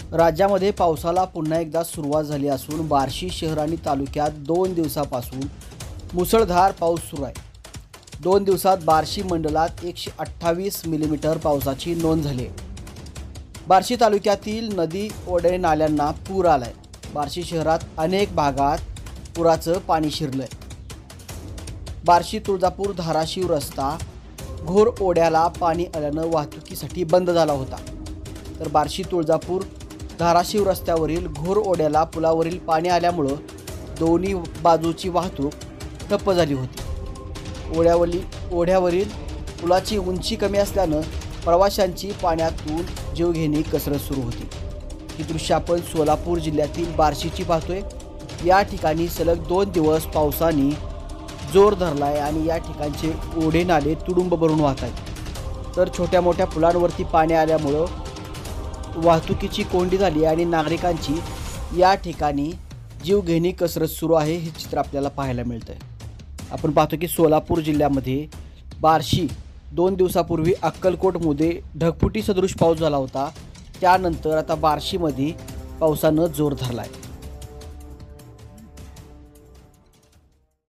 राज्यामध्ये पावसाला पुन्हा एकदा सुरुवात झाली असून बार्शी शहर आणि तालुक्यात 2 दिवसापासून मुसळधार पाऊस सुरू आहे। 2 दिवसात बार्शी मंडलात 128 मिलीमीटर पावसाची नोंद झाली आहे। बार्शी तालुक्यातील नदी ओढे नाल्यांना पूर आलाय। बार्शी शहरात अनेक भागात पुराचं पाणी शिरलंय। बार्शी तुळजापूर धाराशिव रस्ता घोर ओढ्याला पाणी आल्यानं वाहतुकीसाठी बंद झाला होता। तर बार्शी तुळजापूर धाराशिव रस्त्यावरील घोर ओढ्याला पुलावरील पाणी आल्यामुळं दोन्ही बाजूची वाहतूक ठप्प झाली होती। ओढ्यावरील पुलाची उंची कमी असल्यानं प्रवाशांची पाण्यातून जीवघेणी कसरत सुरू होती। ही दृश्य आपण सोलापूर जिल्ह्यातील बार्शीची पाहतोय। या ठिकाणी सलग 2 दिवस पावसाने जोर धरलाय आणि या ठिकाणचे ओढे नाले तुडुंब भरून वाहत आहेत। तर छोट्या मोठ्या पुलांवरती पाणी आल्यामुळं वाहतुकीची कोंडी झाली आणि नागरिकांची या ठिकाणी जीवघेणी कसरत सुरू आहे। हे चित्र आपल्याला पाहायला मिळतंय। आपण पाहतो की सोलापूर जिल्ह्यामध्ये बार्शी 2 दिवसापूर्वी अक्कलकोटमध्ये ढगफुटी सदृश पाऊस झाला होता। त्यानंतर आता बार्शीमध्ये पावसानं जोर धरलाय।